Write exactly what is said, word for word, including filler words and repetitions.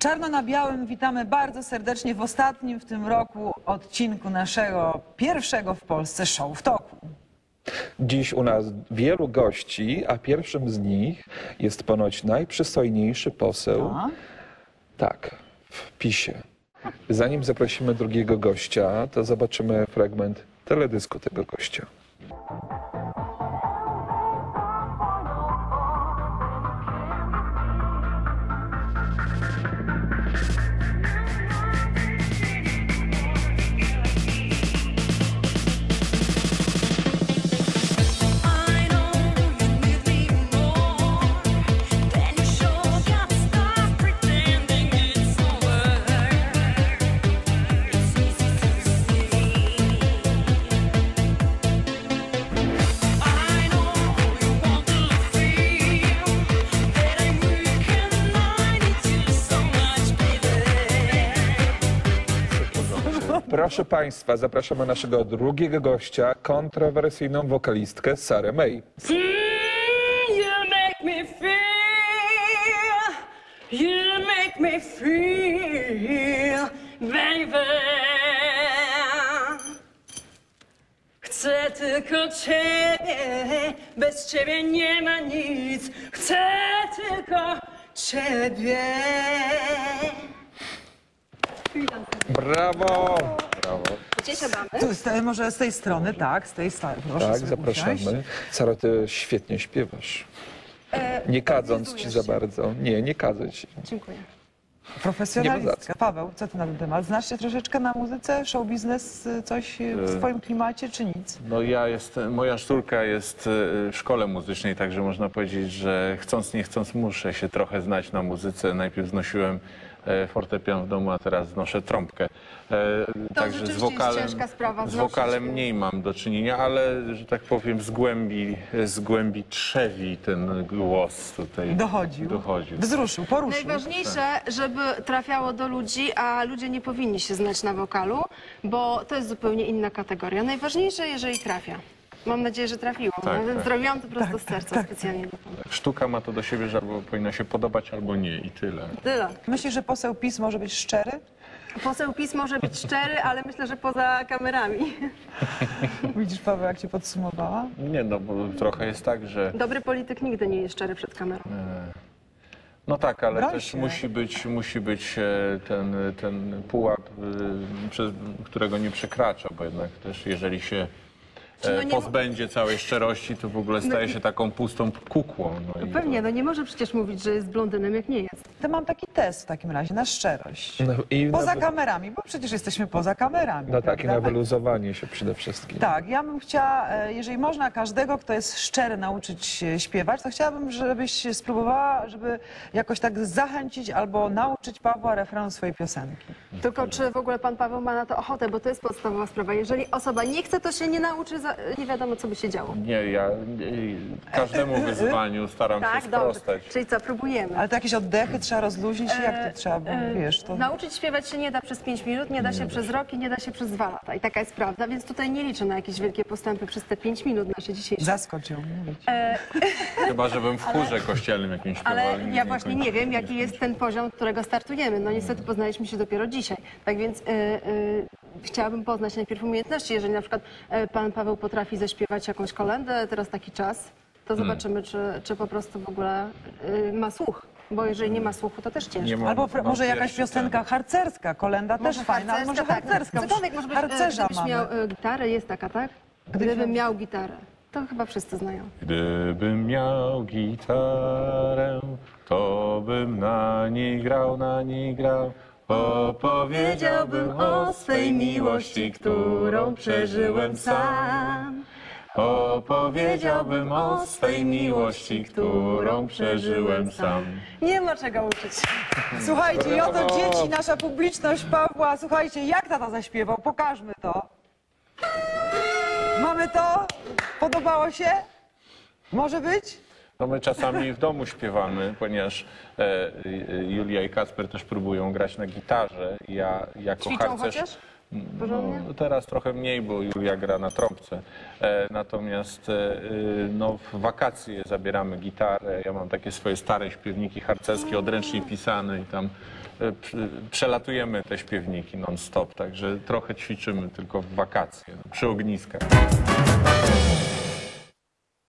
Czarno na białym witamy bardzo serdecznie w ostatnim w tym roku odcinku naszego pierwszego w Polsce show w toku. Dziś u nas wielu gości, a pierwszym z nich jest ponoć najprzystojniejszy poseł, A? tak, w PiSie. Zanim zaprosimy drugiego gościa, to zobaczymy fragment teledysku tego gościa. Proszę Państwa, zapraszamy naszego drugiego gościa, kontrowersyjną wokalistkę Sarę May. Mm, you make me feel, you make me feel, baby. Chcę tylko Ciebie, bez Ciebie nie ma nic. Chcę tylko Ciebie. Brawo! Brawo. Gdzie siadamy? Tu, z, może z tej strony, tak, z tej strony. Proszę Tak, sobie zapraszamy. usiąść. Saro, ty świetnie śpiewasz. E, Nie kadząc ci za się. bardzo. Nie, nie kadzę ci. Dziękuję. Nie ma za Profesjonalistka. Paweł, co ty na ten temat? Znasz się troszeczkę na muzyce, show biznes, coś w swoim klimacie, czy nic? No ja jestem, moja córka jest w szkole muzycznej, także można powiedzieć, że chcąc nie chcąc muszę się trochę znać na muzyce. Najpierw znosiłem fortepian w domu, a teraz znoszę trąbkę. Także z rzeczywiście jest wokalem, ciężka sprawa, z znosić. wokalem mniej mam do czynienia, ale że tak powiem z głębi, z głębi trzewi ten głos tutaj Dochodził. dochodził. Wzruszył, poruszył. Najważniejsze, żeby trafiało do ludzi, a ludzie nie powinni się znać na wokalu, bo to jest zupełnie inna kategoria. Najważniejsze, jeżeli trafia. Mam nadzieję, że trafiło, Tak, no, więc tak. zrobiłam to prosto z serca specjalnie dla pana. Sztuka ma to do siebie, że albo powinna się podobać, albo nie i tyle. Tyle. Myślisz, że poseł PiS może być szczery? Poseł PiS może być szczery, ale myślę, że poza kamerami. Widzisz, Paweł, jak cię podsumowała? Nie, no bo trochę jest tak, że Dobry polityk nigdy nie jest szczery przed kamerą. no tak, ale Broń też się. musi być, musi być e, ten, ten pułap, e, przez którego nie przekracza, bo jednak też jeżeli się Czy no e, nie- pozbędzie całej szczerości, to w ogóle staje się taką pustą kukłą. No i Pewnie, no nie może przecież mówić, że jest blondynem, jak nie jest. To mam taki test w takim razie, na szczerość. No, i Poza na, kamerami, bo przecież jesteśmy poza kamerami. na takie na prawda? wyluzowanie się przede wszystkim. Tak, ja bym chciała, e, jeżeli można każdego, kto jest szczery, nauczyć się śpiewać, to chciałabym, żebyś spróbowała, żeby jakoś tak zachęcić albo nauczyć Pawła refrenu swojej piosenki. Tylko czy w ogóle pan Paweł ma na to ochotę, bo to jest podstawowa sprawa. Jeżeli osoba nie chce, to się nie nauczy, za- nie wiadomo, co by się działo. Nie, ja e, każdemu wyzwaniu staram się Tak, dobrze. sprostać. Czyli co, próbujemy. Ale to jakieś oddechy trzeba rozluźnić, jak to trzeba, bo E, wiesz, to... Nauczyć śpiewać się nie da przez pięć minut, nie da się przez rok i nie da się przez dwa lata. I taka jest prawda, więc tutaj nie liczę na jakieś wielkie postępy przez te pięć minut nasze dzisiejsze. Zaskocz ją, mówić. Chyba, żebym w chórze kościelnym jakimś śpiewał. Ale nie- ja nie właśnie kończę. nie wiem, jaki jest ten poziom, którego startujemy. No niestety poznaliśmy się dopiero dzisiaj. Tak więc y, y, chciałabym poznać najpierw umiejętności. Jeżeli na przykład y, pan Paweł potrafi zaśpiewać jakąś kolędę, teraz taki czas, to zobaczymy, czy, czy po prostu w ogóle y, ma słuch. Bo jeżeli nie ma słuchu, to też ciężko. Nie mam- Albo fr- mam może jakaś pierwszy piosenka harcerska, kolenda też fajna, ale może tak. harcerska. Cokolwiek może być, y, Harcerza gdybyś mamy. miał y, gitarę, jest taka, tak? Gdybym miał gitarę. To chyba wszyscy znają. Gdybym miał gitarę, to bym na niej grał, na niej grał. Opowiedziałbym o swej miłości, którą przeżyłem sam. Opowiedziałbym o swej miłości, którą przeżyłem sam. Nie ma czego uczyć. Słuchajcie, i oto Brawo. dzieci, nasza publiczność Pawła. Słuchajcie, jak tata zaśpiewał? Pokażmy to. Mamy to? Podobało się? Może być? No my czasami w domu śpiewamy, ponieważ e, e, Julia i Kacper też próbują grać na gitarze. Ja jako Ćwiczą harcerz chociaż? Porządnie? No, teraz trochę mniej, bo Julia gra na trąbce. E, natomiast e, no, w wakacje zabieramy gitarę. Ja mam takie swoje stare śpiewniki harcerskie, odręcznie pisane i tam e, pr- przelatujemy te śpiewniki non-stop. Także trochę ćwiczymy tylko w wakacje, no, przy ogniskach.